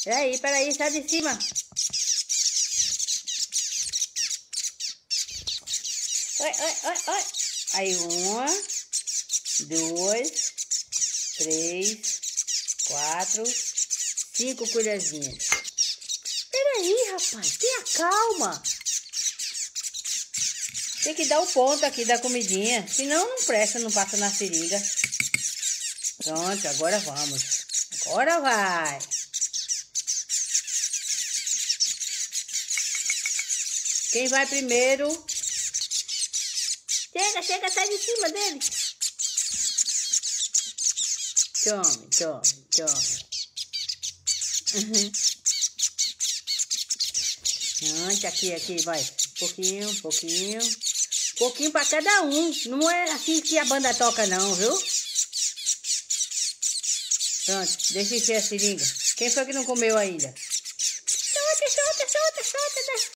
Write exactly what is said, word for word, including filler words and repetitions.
Peraí, peraí, sai de cima. Oi, oi, oi, oi. Aí, uma, duas, três, quatro, cinco colherzinhas. Peraí, rapaz, tenha calma. Tem que dar o ponto aqui da comidinha, senão não presta, não passa na seringa. Pronto, agora vamos. Agora vai. Quem vai primeiro? Chega, chega, sai de cima dele. Tome, tome, tome. Uhum. Pronto, aqui, aqui, vai. Pouquinho, pouquinho. Pouquinho para cada um. Não é assim que a banda toca não, viu? Pronto, deixa encher a seringa. Quem foi que não comeu ainda? Solta, solta, solta, solta.